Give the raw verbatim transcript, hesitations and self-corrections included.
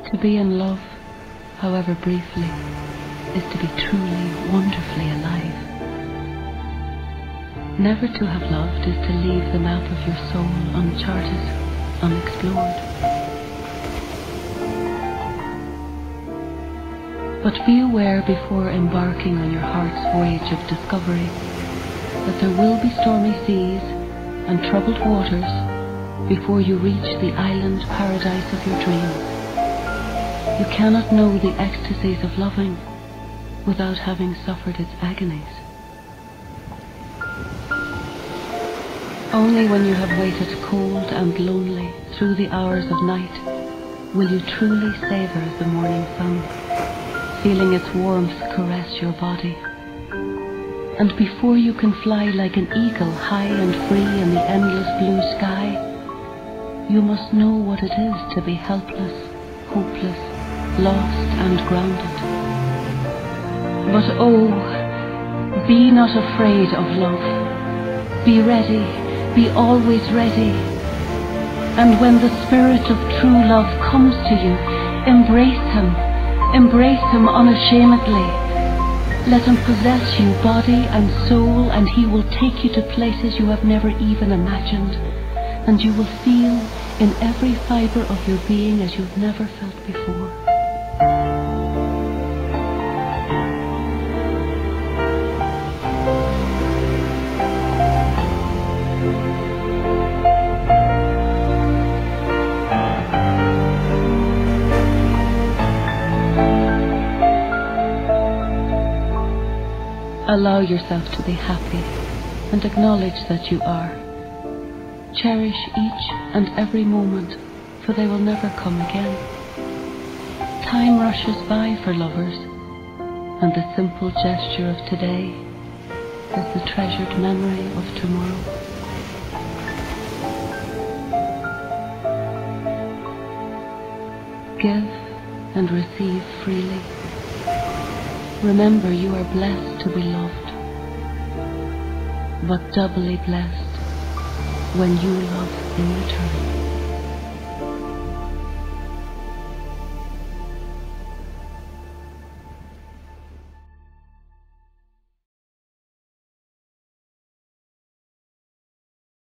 To be in love, however briefly, is to be truly, wonderfully alive. Never to have loved is to leave the map of your soul uncharted, unexplored. But be aware before embarking on your heart's voyage of discovery that there will be stormy seas and troubled waters before you reach the island paradise of your dreams. You cannot know the ecstasies of loving without having suffered its agonies. Only when you have waited cold and lonely through the hours of night will you truly savor the morning sun, feeling its warmth caress your body. And before you can fly like an eagle high and free in the endless blue sky, you must know what it is to be helpless, hopeless, lost and grounded. But oh, be not afraid of love. Be ready, be always ready. And when the spirit of true love comes to you, embrace him, embrace him unashamedly. Let him possess you body and soul, and he will take you to places you have never even imagined, and you will feel in every fibre of your being as you've never felt before. Allow yourself to be happy and acknowledge that you are. Cherish each and every moment, for they will never come again. Time rushes by for lovers, and the simple gesture of today is the treasured memory of tomorrow. Give and receive freely. Remember, you are blessed to be loved, but doubly blessed when you love in return.